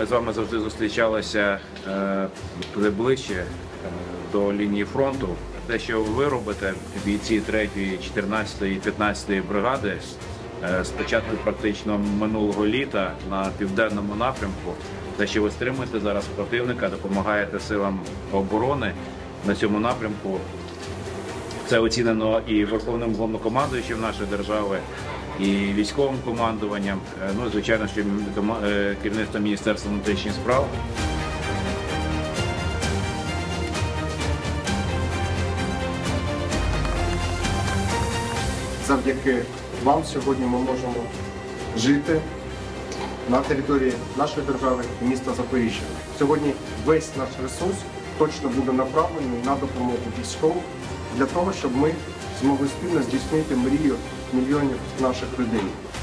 ми з вами завжди зустрічалися ближче до лінії фронту. Те, що ви робите, бійці 3-ї, 14-ї, 15-ї бригади, з початку практично минулого літа на південному напрямку, те, що ви стримуєте зараз противника, допомагаєте силам оборони на цьому напрямку, це оцінено і Верховним Головнокомандуючим нашої держави, і військовим командуванням, ну, звичайно, що керівництвом Міністерства внутрішніх справ. Завдяки вам сьогодні ми можемо жити на території нашої держави і міста Запоріжжя. Сьогодні весь наш ресурс точно буде направлений на допомогу військовим для того, щоб ми змогли спільно здійснити мрію мільйонів наших людей.